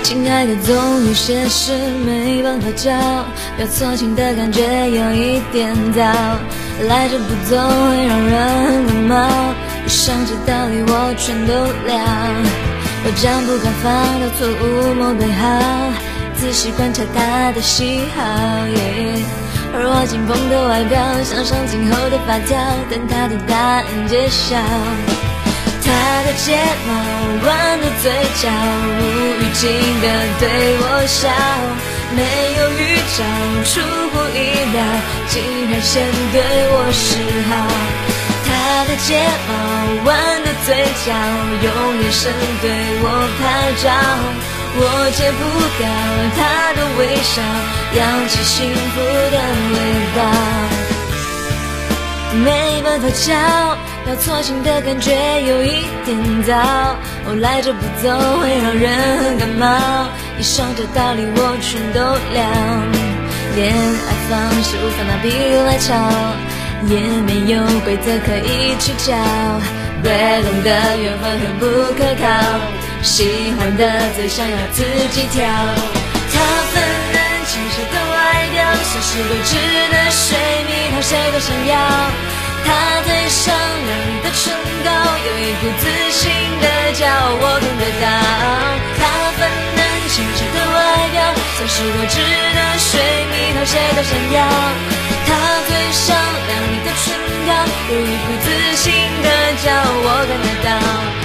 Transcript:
亲爱的，总有些事没办法教，要错情的感觉有一点早，赖着不走会让人感冒，以上这道理我全都了。我将不敢犯的错误谋对好，仔细观察他的喜好，而我紧绷的外表像上镜后的发条，等他的答案揭晓。他的睫毛，弯的嘴角，无预警的对我笑，没有预兆，出乎意料，竟然先对我示好。他的睫毛，弯的嘴角，用眼神对我拍照，我戒不掉他的微笑，扬起幸福的味道。没办法教，要错情的感觉有一点早，赖着不走会让人很感冒，以上这道理我全都了。恋爱方式无法拿比例来吵，也没有规则可以去教，被动的缘分很不可靠，喜欢的最想要自己挑。他粉嫩清澈的外表，像是未知的水蜜桃，谁都想要。他嘴上亮丽的唇膏，有一股自信的骄傲，我看得到。他粉嫩清澈的外表，像是未知的水蜜桃，谁都想要。他嘴上亮丽的唇膏，有一股自信的骄傲，我看得到。